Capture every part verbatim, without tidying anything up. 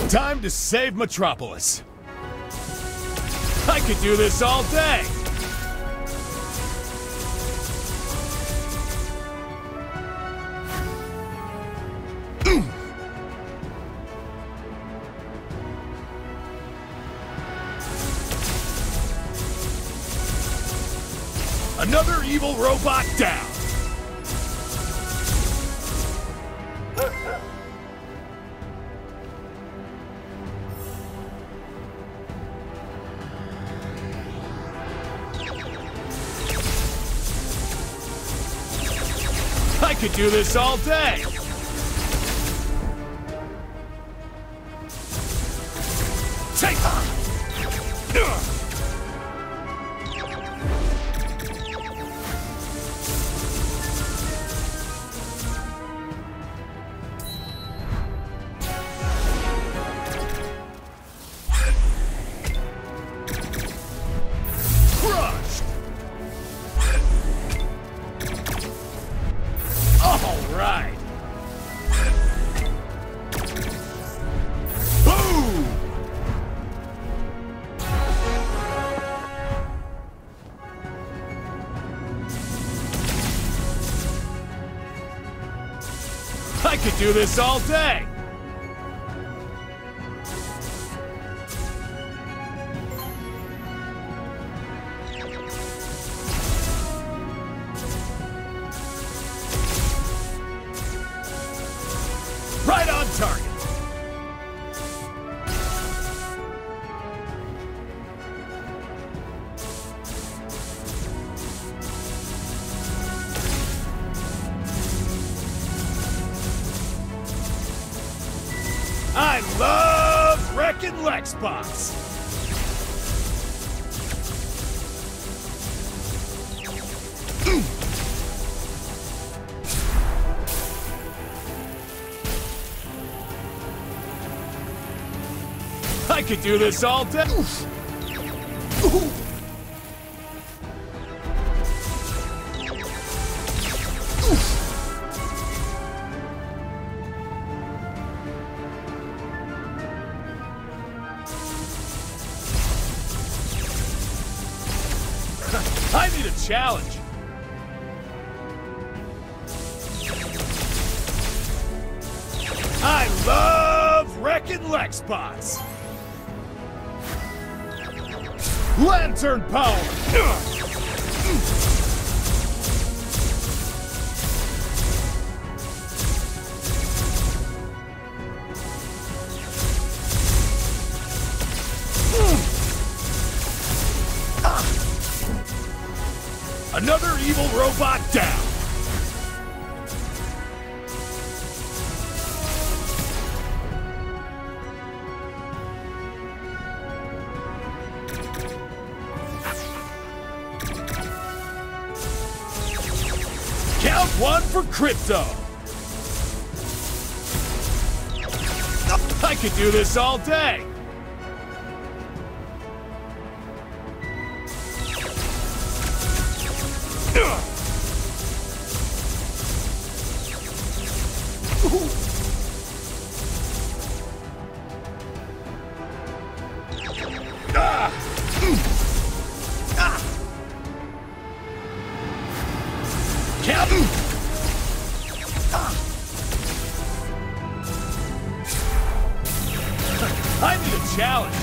Time to save Metropolis. I could do this all day. Another evil robot down. I could do this all day. Take on. I could do this all day! Right on target! I love wrecking Lexbots! I could do this all day! I need a challenge! I love wrecking Lexbots! Lantern power! Another evil robot down! Count one for Crypto! I could do this all day! Ah! Ah! Captain! Ah! I need a challenge!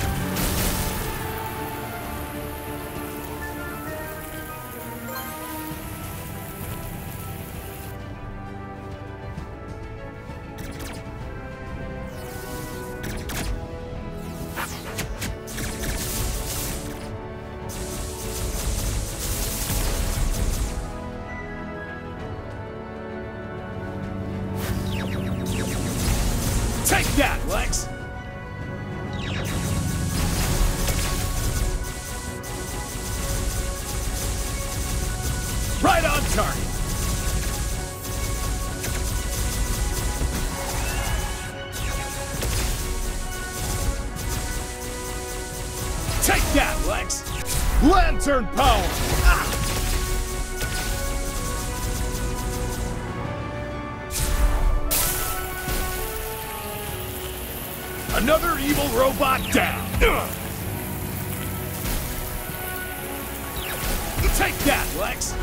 Take that, Lex! Right on target! Take that, Lex! Lantern power! Ah! Another evil robot down! Take that, Lex!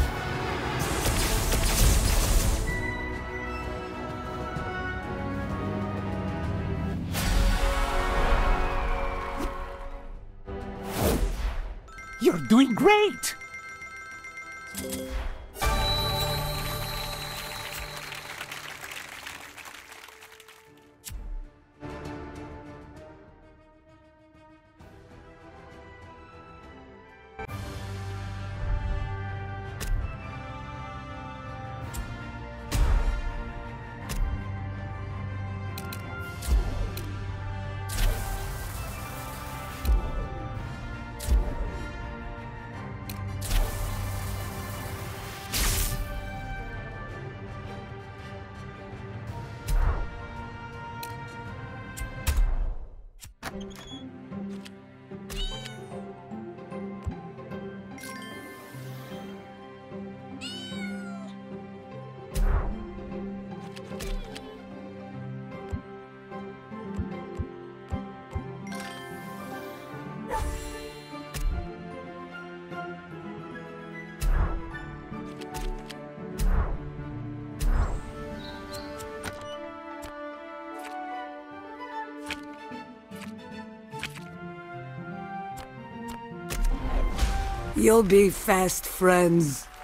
You're doing great! You'll be fast friends.